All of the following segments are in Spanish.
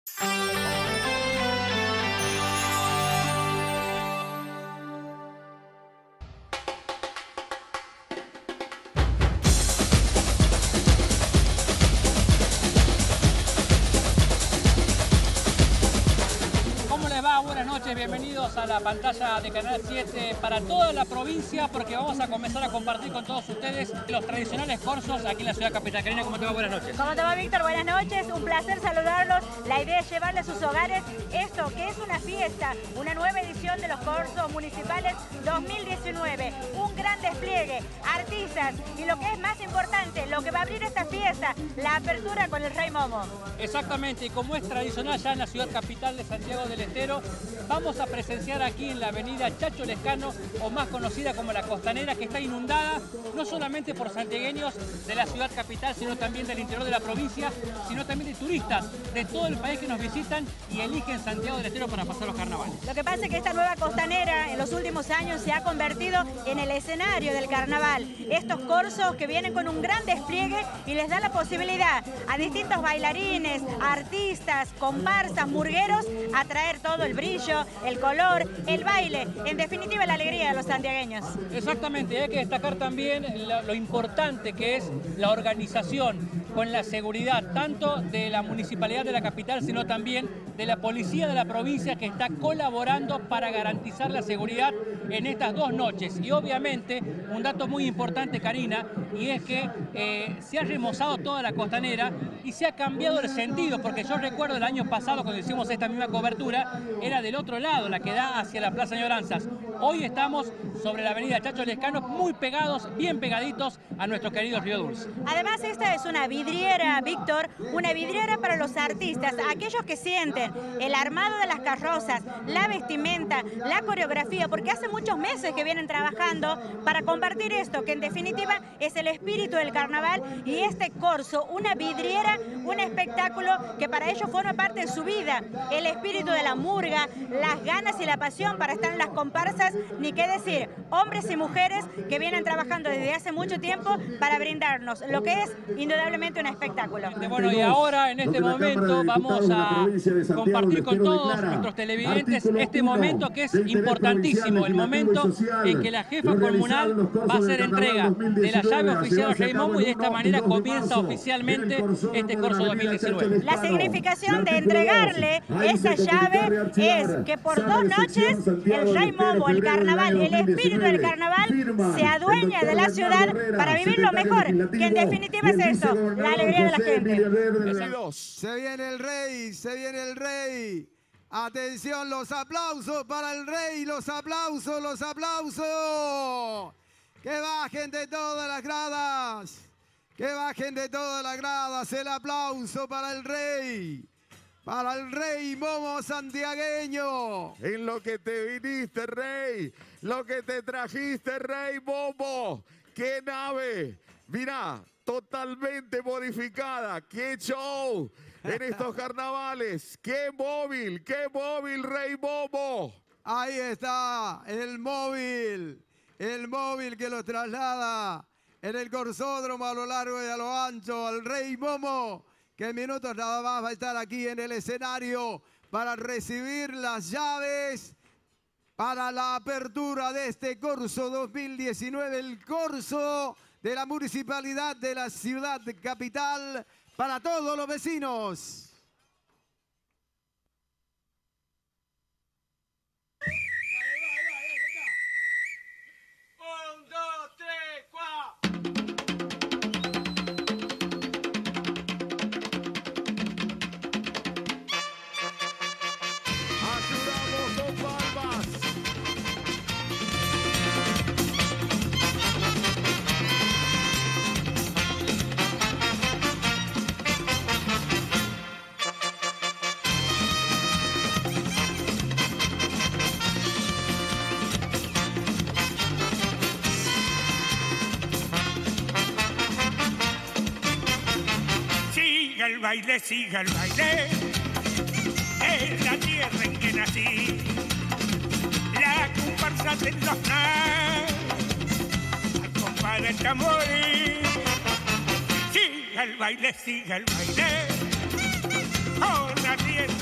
Buenas noches, bienvenidos a la pantalla de Canal 7 para toda la provincia, porque vamos a comenzar a compartir con todos ustedes los tradicionales corsos aquí en la ciudad capital. Karina, ¿cómo te va? Buenas noches. ¿Cómo te va, Víctor? Buenas noches, un placer saludarlos. La idea es llevarle a sus hogares esto, que es una fiesta, una nueva edición de los corsos municipales 2019. Un gran despliegue, artistas y lo que es más importante, lo que va a abrir esta fiesta, la apertura con el Rey Momo. Exactamente, y como es tradicional ya en la ciudad capital de Santiago del Estero, vamos a presenciar aquí en la avenida Chacho Lescano, o más conocida como la Costanera, que está inundada no solamente por santiagueños de la ciudad capital, sino también del interior de la provincia, sino también de turistas de todo el país que nos visitan y eligen Santiago del Estero para pasar los carnavales. Lo que pasa es que esta nueva Costanera en los últimos años se ha convertido en el escenario del carnaval. Estos corsos que vienen con un gran despliegue y les da la posibilidad a distintos bailarines, artistas, comparsas, murgueros, a traer todo el brillo, el color, el baile, en definitiva la alegría de los santiagueños. Exactamente, y hay que destacar también lo importante que es la organización con la seguridad, tanto de la municipalidad de la capital, sino también de la policía de la provincia, que está colaborando para garantizar la seguridad en estas dos noches. Y obviamente, un dato muy importante, Karina, y es que se ha remozado toda la Costanera y se ha cambiado el sentido, porque yo recuerdo el año pasado, cuando hicimos esta misma cobertura, era del otro lado, la que da hacia la Plaza Añoranzas. Hoy estamos sobre la avenida Chacho Lescano, muy pegados, bien pegaditos a nuestro querido Río Dulce. Además, esta es una vidriera, Víctor, una vidriera para los artistas, aquellos que sienten el armado de las carrozas, la vestimenta, la coreografía, porque hace muchos meses que vienen trabajando para compartir esto, que en definitiva es el espíritu del carnaval, y este corso, una vidriera, un espectáculo que para ellos forma parte de su vida, el espíritu de la murga, las ganas y la pasión para estar en las comparsas, ni qué decir, hombres y mujeres que vienen trabajando desde hace mucho tiempo para brindarnos lo que es indudablemente un espectáculo. Bueno, y ahora en este momento vamos a compartir con todos nuestros televidentes este momento que es importantísimo, el momento en que la jefa comunal va a hacer entrega de la llave oficial al Rey Momo, y de esta manera comienza oficialmente este corso 2019. La significación de entregarle esa llave es que por 2 noches el Rey Momo, el carnaval, el espíritu del carnaval se adueña de la ciudad para vivir lo mejor, que en definitiva es eso, la alegría de la gente. Se viene el rey, se viene el rey. Atención, los aplausos para el rey, los aplausos, los aplausos. Que bajen de todas las gradas, que bajen de todas las gradas. El aplauso para el rey Momo santiagueño. En lo que te viniste, rey, lo que te trajiste, Rey Momo. ¡Qué nave! Mirá, totalmente modificada. ¡Qué show en estos carnavales! ¡Qué móvil, Rey Momo! Ahí está el móvil que lo traslada en el corsódromo a lo largo y a lo ancho al Rey Momo, que en minutos nada más va a estar aquí en el escenario para recibir las llaves para la apertura de este corso 2019, el corso de la municipalidad de la ciudad capital para todos los vecinos. Siga el baile, es la tierra en que nací, la comparsa de los nas, acompaña el tambor. Siga el baile, con la tierra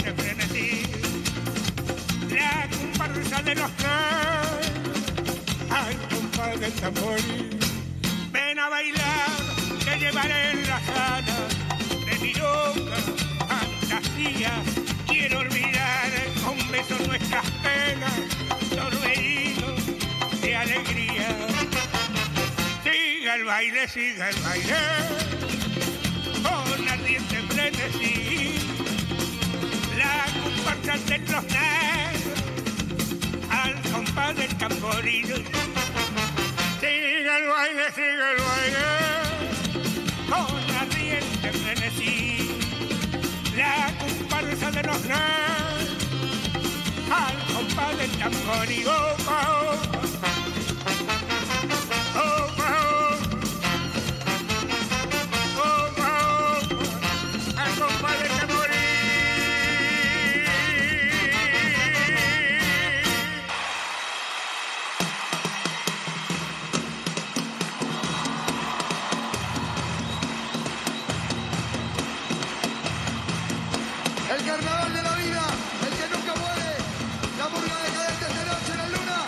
de los negros. Ay, compadre del tamboril, ven a bailar, te llevaré en las ganas de mi loca fantasía. Quiero olvidar con besos nuestras penas, torbellinos de alegría. Siga el baile, con ardiente frenesí. La comparsa de los negros, al compás del tamboril. Siga el baile, con ardiente frenesí. La comparsa de los negros, al compás del tamboril. El carnaval de la vida, el que nunca muere, la murga decadente de noche en la luna.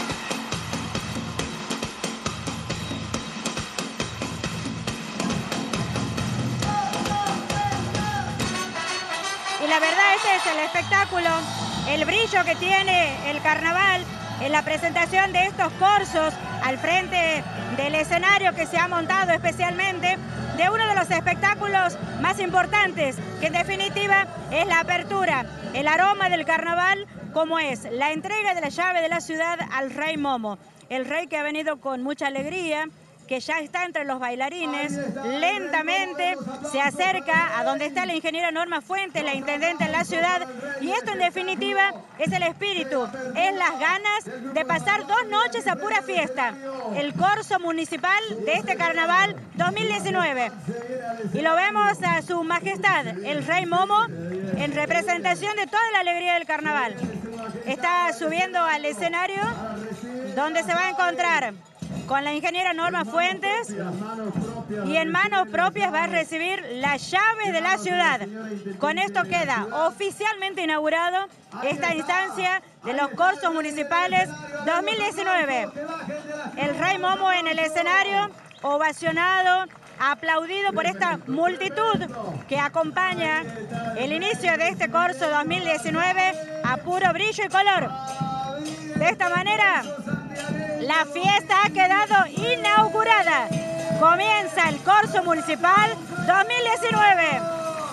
Y la verdad, este es el espectáculo, el brillo que tiene el carnaval en la presentación de estos corsos al frente del escenario que se ha montado especialmente de uno de los espectáculos más importantes, que en definitiva es la apertura, el aroma del carnaval, como es la entrega de la llave de la ciudad al Rey Momo. El rey que ha venido con mucha alegría, que ya está entre los bailarines, lentamente se acerca a donde está la ingeniera Norma Fuentes, la intendente en la ciudad, y esto en definitiva es el espíritu, es las ganas de pasar 2 noches a pura fiesta, el corso municipal de este carnaval 2019. Y lo vemos a su majestad, el Rey Momo, en representación de toda la alegría del carnaval. Está subiendo al escenario donde se va a encontrar con la ingeniera Norma Fuentes, y en manos propias va a recibir las llaves de la ciudad. Con esto queda oficialmente inaugurado esta instancia de los corsos municipales 2019. El Rey Momo en el escenario, ovacionado, aplaudido por esta multitud que acompaña el inicio de este corso 2019 a puro brillo y color. De esta manera, la fiesta ha quedado inaugurada. Comienza el corso municipal 2019.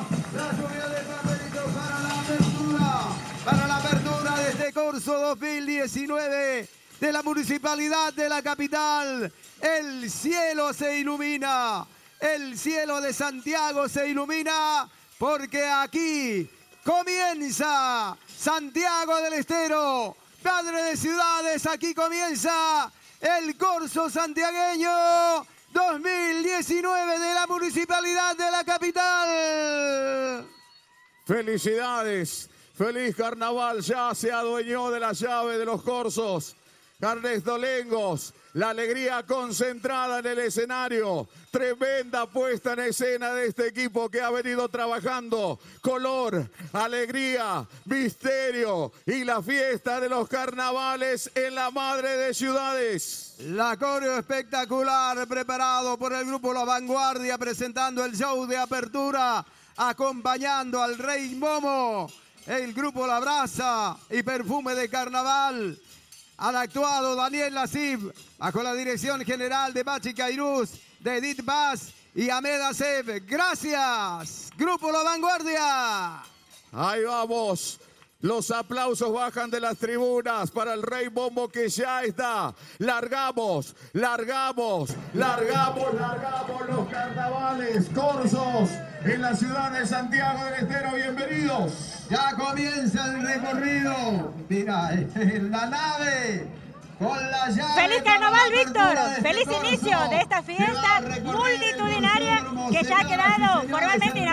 Para la apertura de este corso 2019 de la Municipalidad de la Capital, el cielo se ilumina, el cielo de Santiago se ilumina, porque aquí comienza Santiago del Estero, padre de ciudades. Aquí comienza el corso santiagueño 2019 de la Municipalidad de la Capital. Felicidades, feliz carnaval, ya se adueñó de la llave de los corsos. Ernesto Lengos, la alegría concentrada en el escenario, tremenda puesta en escena de este equipo que ha venido trabajando color, alegría, misterio y la fiesta de los carnavales en la madre de ciudades. La coreo espectacular preparado por el grupo La Vanguardia, presentando el show de apertura, acompañando al Rey Momo, el grupo La Brasa y Perfume de Carnaval. Han actuado Daniel Lassif, bajo la dirección general de Bachi Cairuz, de Edith Paz y Ahmed Asef. Gracias, Grupo La Vanguardia. Ahí vamos. Los aplausos bajan de las tribunas para el Rey Momo, que ya está. Largamos, largamos, largamos, largamos los carnavales, corsos en la ciudad de Santiago del Estero. Bienvenidos. Ya comienza el recorrido. Mira, la nave con la llave. ¡Feliz carnaval, Víctor! ¡Feliz inicio de esta fiesta multitudinaria que ya ha quedado formalmente inaugurada!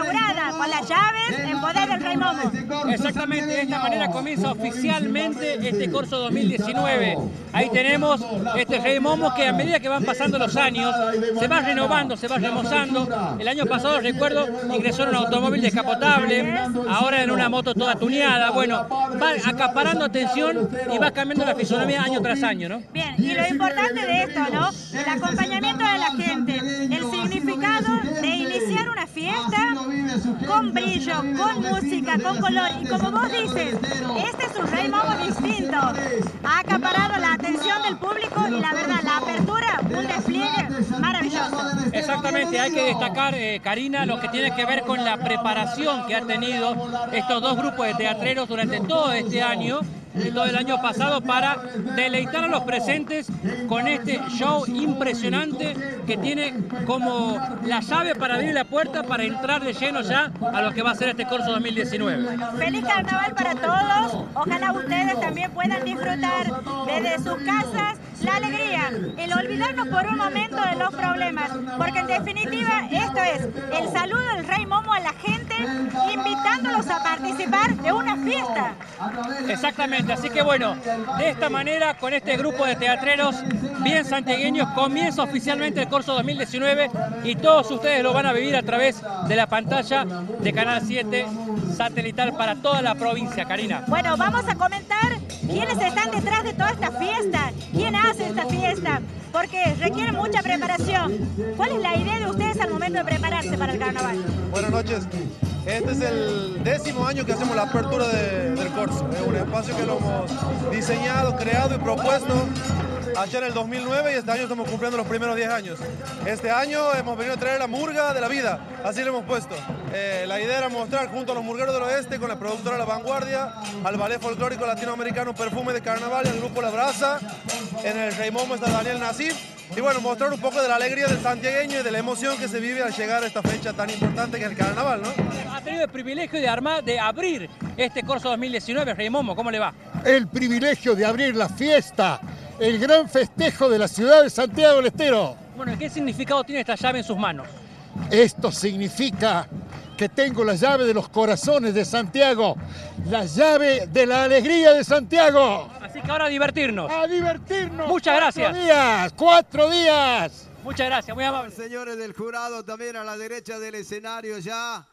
con las llaves en poder del Rey Momo. Exactamente, de esta manera comienza oficialmente este Corso 2019. Ahí tenemos este Rey Momo que a medida que van pasando los años se va renovando, se va remozando. El año pasado, recuerdo, ingresó en un automóvil descapotable, ahora en una moto toda tuneada. Bueno, va acaparando atención y va cambiando la fisonomía año tras año, ¿no? Bien, y lo importante de esto, ¿no? El acompañamiento de la gente, el significado de iniciar una fiesta con brillo, con música, con color. Y como vos dices, este es un Rey Momo distinto. Ha acaparado la atención del público y la verdad, la apertura, un despliegue maravilloso. Exactamente, hay que destacar, Karina, lo que tiene que ver con la preparación que han tenido estos dos grupos de teatreros durante todo este año y todo el año pasado para deleitar a los presentes con este show impresionante que tiene como la llave para abrir la puerta para entrar de lleno ya a lo que va a ser este Corso 2019. Feliz carnaval para todos, ojalá ustedes también puedan disfrutar desde sus casas la alegría, el olvidarnos por un momento de los problemas, porque en definitiva esto es el saludo del Rey Momo a la gente, invitándolos a participar de una fiesta. Exactamente, así que bueno, de esta manera, con este grupo de teatreros bien santiagueños, comienza oficialmente el Corso 2019 y todos ustedes lo van a vivir a través de la pantalla de Canal 7 satelital para toda la provincia, Karina. Bueno, vamos a comentar quiénes están detrás de toda esta fiesta, quién hace esta fiesta, porque requiere mucha preparación. ¿Cuál es la idea de ustedes al momento de prepararse para el carnaval? Buenas noches. Este es el 10º año que hacemos la apertura del Corso. Es un espacio que lo hemos diseñado, creado y propuesto allá en el 2009 y este año estamos cumpliendo los primeros 10 años. Este año hemos venido a traer la murga de la vida, así lo hemos puesto. La idea era mostrar junto a los murgueros del oeste, con la productora La Vanguardia, al ballet folclórico latinoamericano Perfume de Carnaval y al grupo La Brasa. En el Rey Momo está Daniel Nasif. Y bueno, mostrar un poco de la alegría del santiagueño y de la emoción que se vive al llegar a esta fecha tan importante que es el carnaval, ¿no? Ha tenido el privilegio de abrir este Corso 2019, Rey Momo, ¿cómo le va? El privilegio de abrir la fiesta, el gran festejo de la ciudad de Santiago del Estero. Bueno, ¿qué significado tiene esta llave en sus manos? Esto significa que tengo la llave de los corazones de Santiago, la llave de la alegría de Santiago. Así que ahora a divertirnos. ¡A divertirnos! Muchas gracias. 4 días, 4 días. Muchas gracias, muy amable. Señores del jurado, también a la derecha del escenario ya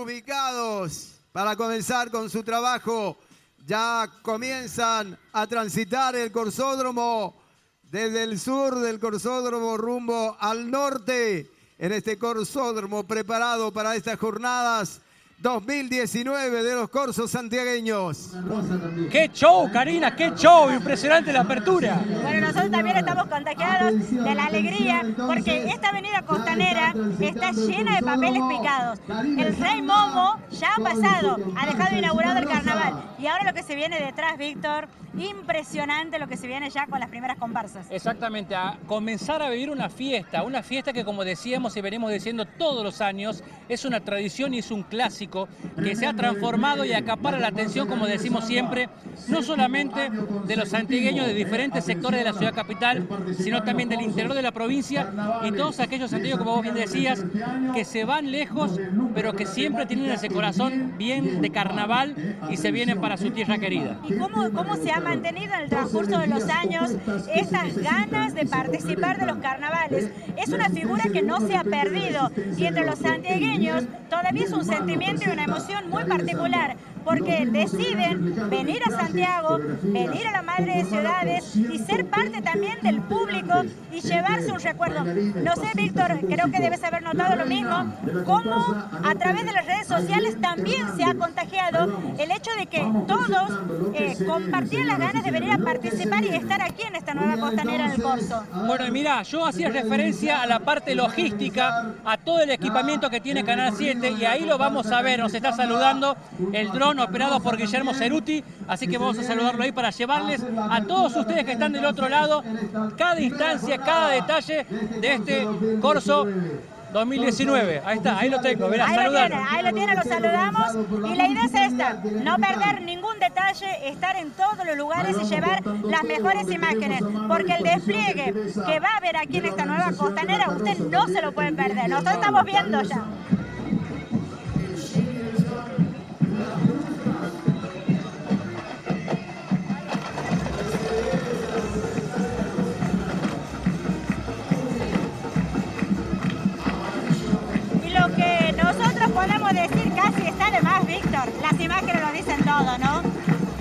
ubicados para comenzar con su trabajo. Ya comienzan a transitar el corsódromo desde el sur del corsódromo rumbo al norte. En este corsódromo preparado para estas jornadas 2019 de los corsos santiagueños. ¡Qué show, Karina! ¡Qué show! Impresionante la apertura. Bueno, nosotros también estamos contagiados de la alegría porque esta avenida costanera está llena de papeles picados. El Rey Momo ya ha pasado, ha dejado inaugurado el carnaval. Y ahora lo que se viene detrás, Víctor, impresionante lo que se viene ya con las primeras comparsas. Exactamente, a comenzar a vivir una fiesta que como decíamos y venimos diciendo todos los años, es una tradición y es un clásico que se ha transformado y acapara la atención, como decimos siempre, no solamente de los santiagueños de diferentes sectores de la ciudad capital, sino también del interior de la provincia y todos aquellos santiagueños, como vos bien decías, que se van lejos, pero que siempre tienen ese corazón bien de carnaval y se vienen para su tierra querida. ¿Y cómo se ha mantenido en el transcurso de los años estas ganas de participar de los carnavales? Es una figura que no se ha perdido y entre los santiagueños todavía es un sentimiento y una emoción muy particular porque deciden venir a Santiago, venir a la madre de ciudades y ser parte también del público y llevarse un recuerdo. No sé, Víctor, creo que debes haber notado lo mismo, cómo a través de las redes sociales también se ha contagiado el hecho de que todos compartían las ganas de venir a participar y estar aquí en esta nueva costanera del Corso. Bueno, mira, yo hacía referencia a la parte logística, a todo el equipamiento que tiene Canal 7 y ahí lo vamos a ver, nos está saludando el dron operado por Guillermo Ceruti, así que vamos a saludarlo ahí para llevarles a todos ustedes que están del otro lado cada instancia, cada detalle de este Corso 2019. Ahí está, ahí lo tengo, verá, saludar. Ahí lo tiene, lo saludamos. Y la idea es esta, no perder ningún detalle, estar en todos los lugares y llevar las mejores imágenes. Porque el despliegue que va a haber aquí en esta nueva costanera, usted no se lo pueden perder. Nosotros estamos viendo ya.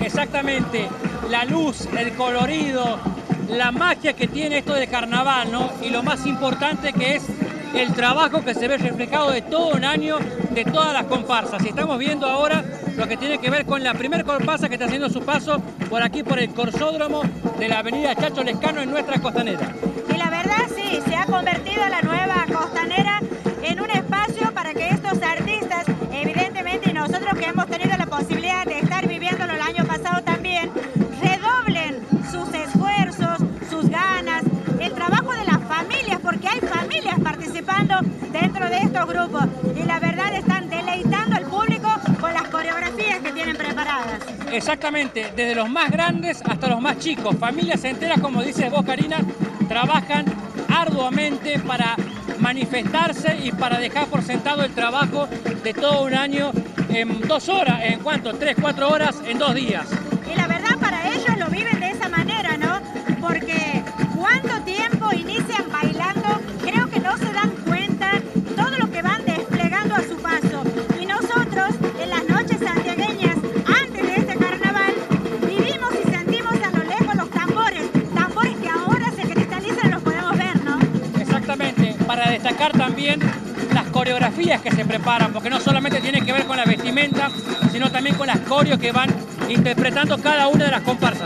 exactamente la luz, el colorido, la magia que tiene esto de carnaval, ¿no? Y lo más importante que es el trabajo que se ve reflejado de todo un año, de todas las comparsas. Y estamos viendo ahora lo que tiene que ver con la primera comparsa que está haciendo su paso por aquí, por el corsódromo de la avenida Chacho Lescano en nuestra costanera. Y la verdad sí, se ha convertido la nueva costanera en un espacio para que estos artistas, evidentemente, y nosotros que hemos tenido la posibilidad de estar viviéndolo el año pasado también, redoblen sus esfuerzos, sus ganas, el trabajo de las familias, porque hay familias participando dentro de estos grupos y la verdad están deleitando al público con las coreografías que tienen preparadas. Exactamente, desde los más grandes hasta los más chicos, familias enteras, como dices vos, Karina, trabajan arduamente para manifestarse y para dejar por sentado el trabajo de todo un año en 2 horas, ¿en cuánto? 3, 4 horas en 2 días. Y la verdad para ellos lo viven de esa manera, ¿no? Porque cuánto tiempo inician bailando, creo que no se dan cuenta todo lo que van desplegando a su paso. Y nosotros en las noches santiagueñas, antes de este carnaval, vivimos y sentimos a lo lejos los tambores que ahora se cristalizan y los podemos ver, ¿no? Exactamente, para destacar también las coreografías que se preparan, porque no solamente tiene que ver con la vestimenta, sino también con las coreos que van interpretando cada una de las comparsas.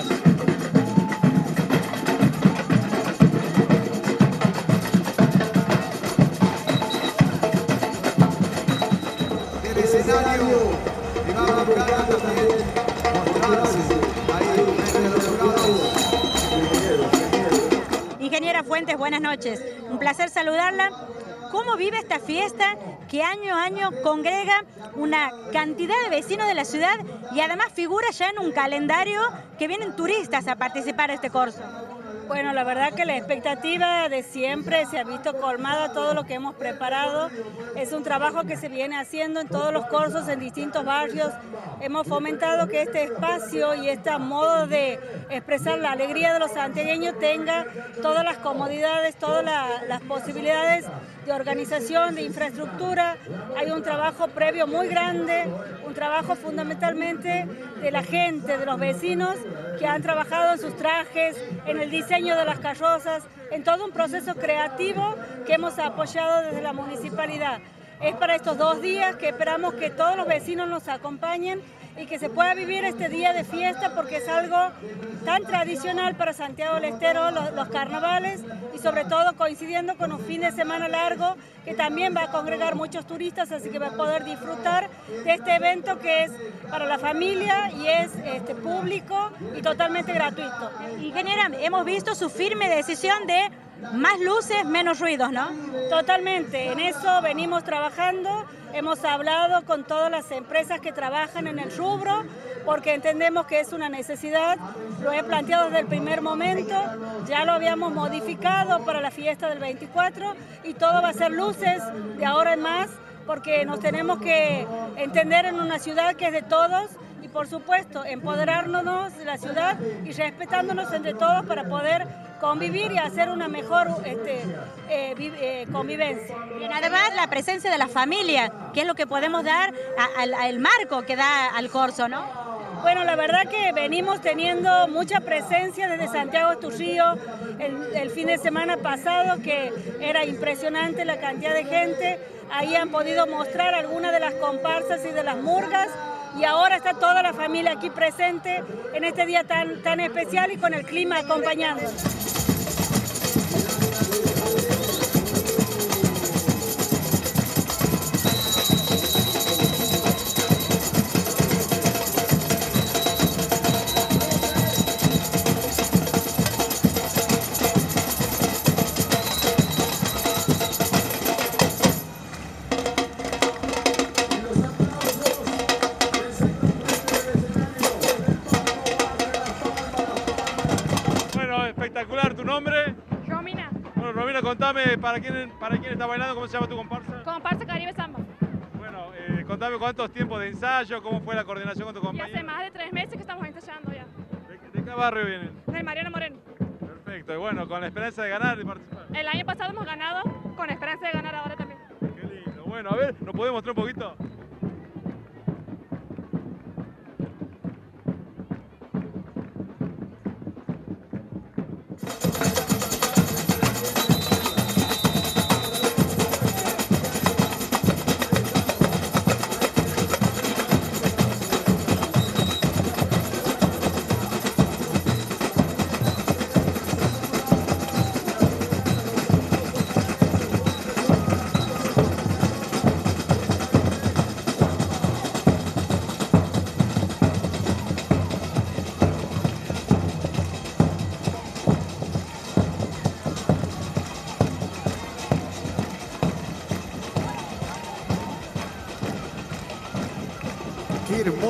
El escenario y va a buscar también mostrarse ahí entre los jurados. Ingeniera Fuentes, buenas noches. Un placer saludarla. ¿Cómo vive esta fiesta que año a año congrega una cantidad de vecinos de la ciudad y además figura ya en un calendario que vienen turistas a participar de este corso? Bueno, la verdad que la expectativa de siempre se ha visto colmada, todo lo que hemos preparado. Es un trabajo que se viene haciendo en todos los cursos, en distintos barrios. Hemos fomentado que este espacio y este modo de expresar la alegría de los santiagueños tenga todas las comodidades, todas las posibilidades de organización, de infraestructura. Hay un trabajo previo muy grande, un trabajo fundamentalmente de la gente, de los vecinos que han trabajado en sus trajes, en el diseño de las carrozas, en todo un proceso creativo que hemos apoyado desde la municipalidad. Es para estos 2 días que esperamos que todos los vecinos nos acompañen y que se pueda vivir este día de fiesta porque es algo tan tradicional para Santiago del Estero, los carnavales, y sobre todo coincidiendo con un fin de semana largo que también va a congregar muchos turistas, así que va a poder disfrutar de este evento que es para la familia y es público y totalmente gratuito. Ingeniera, hemos visto su firme decisión de más luces, menos ruidos, ¿no? Totalmente, en eso venimos trabajando, hemos hablado con todas las empresas que trabajan en el rubro, porque entendemos que es una necesidad, lo he planteado desde el primer momento, ya lo habíamos modificado para la fiesta del 24 y todo va a ser luces de ahora en más, porque nos tenemos que entender en una ciudad que es de todos y por supuesto empoderarnos de la ciudad y respetándonos entre todos para poder convivir y hacer una mejor convivencia. Y además la presencia de la familia, que es lo que podemos dar al marco que da al corso, ¿no? Bueno, la verdad que venimos teniendo mucha presencia desde Santiago de Río el fin de semana pasado, que era impresionante la cantidad de gente. Ahí han podido mostrar algunas de las comparsas y de las murgas. Y ahora está toda la familia aquí presente en este día tan especial y con el clima acompañando. Espectacular, ¿tu nombre? Romina. Bueno, Romina, contame, ¿para quién está bailando? ¿Cómo se llama tu comparsa? Comparsa Caribe Samba. Bueno, contame cuántos tiempos de ensayo, cómo fue la coordinación con tu Y compañera. hace más de 3 meses que estamos ensayando ya. ¿De qué barrio vienen? Del Mariano Moreno. Perfecto, y bueno, con la esperanza de ganar y participar. El año pasado hemos ganado, con esperanza de ganar ahora también. Qué lindo. Bueno, a ver, ¿nos podés mostrar un poquito?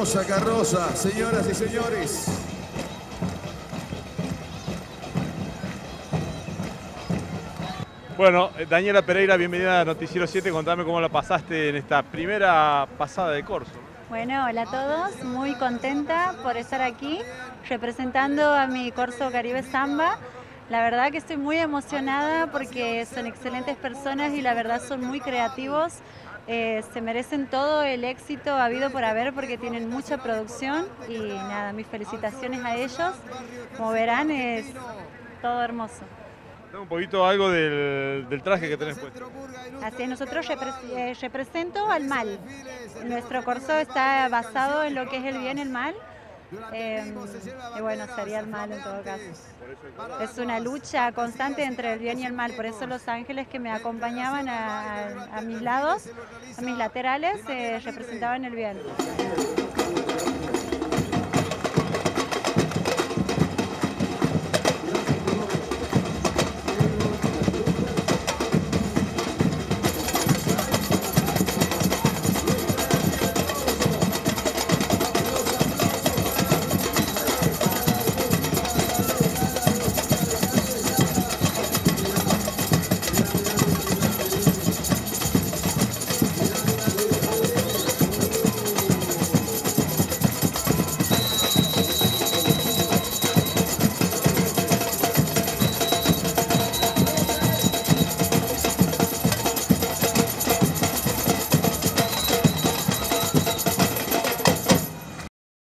hermosa carroza, señoras y señores. Bueno, Daniela Pereira, bienvenida a Noticiero 7. Contame cómo la pasaste en esta primera pasada de corso. Bueno, hola a todos, muy contenta por estar aquí representando a mi corso Caribe Samba. La verdad que estoy muy emocionada porque son excelentes personas y la verdad son muy creativos. Se merecen todo el éxito habido por haber porque tienen mucha producción y nada, mis felicitaciones a ellos. Como verán, es todo hermoso. Un poquito algo del traje que tenés puesto. Así es, nosotros represento al mal. Nuestro corso está basado en lo que es el bien y el mal. Y bueno, sería el mal en todo caso. Es una lucha constante entre el bien y el mal, por eso los ángeles que me acompañaban a mis lados, a mis laterales, representaban el bien.